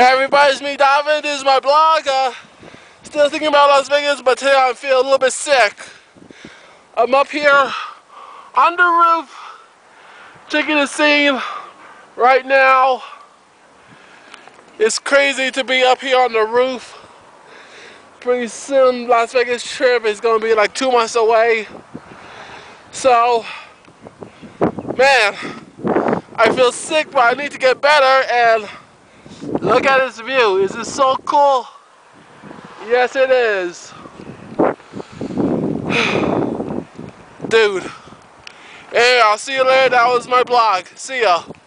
Everybody, it's me, David. This is my blog. Still thinking about Las Vegas, but today I feel a little bit sick. I'm up here on the roof, checking the scene right now. It's crazy to be up here on the roof. Pretty soon, Las Vegas trip is going to be like 2 months away. So, man, I feel sick, but I need to get better. And look at this view. Is this so cool? Yes, it is. Dude. Hey, I'll see you later. That was my blog. See ya.